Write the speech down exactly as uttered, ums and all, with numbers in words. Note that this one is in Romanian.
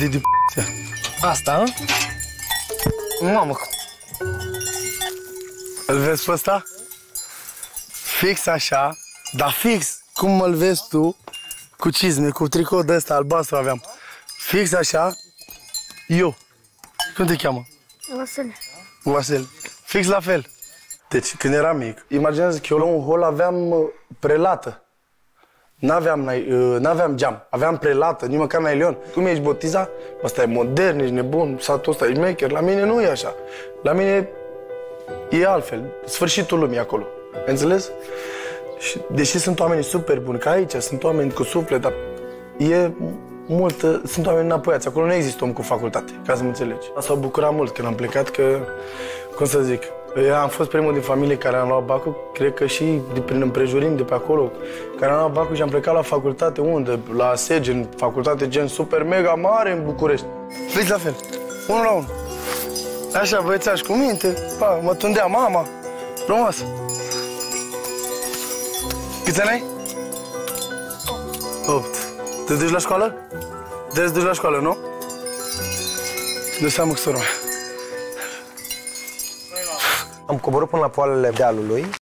de de p***ea. Asta, hă? Mamă. Îl vezi pe ăsta? Fix așa, dar fix cum îl vezi tu, cu cizme, cu tricou de ăsta albastru aveam. Fix așa, eu. Cum te cheamă? Vasile. Vasile. Fix la fel. Deci, când eram mic, imaginează că eu la un hol aveam uh, prelată. N-aveam, uh, n-aveam geam, aveam prelată, nici măcar nailion. Cum ești botiza? Ăsta e modern, ești nebun, satul ăsta e șmecher. La mine nu e așa. La mine e altfel. Sfârșitul lumii acolo. Înțeles? Și, deși sunt oameni super buni, ca aici, sunt oameni cu suflet, dar e multă, sunt oameni înapoiați. Acolo nu există om cu facultate, ca să mă înțelegi. S-au bucurat mult când am plecat că, cum să zic, eu am fost primul din familie care am luat bacul, cred că și de prin împrejurim de pe acolo, care am luat bacul și am plecat la facultate, unde? La Segen, facultate gen super mega mare în București. Fiți la fel, unul la unul. Așa, băiețaș cu minte, pa, mă tundea mama, frumos. Câți ani ai? Opt. Te duci la școală? Te duci la școală, nu? De seamă cu sora mea. Am coborât până la poalele dealului.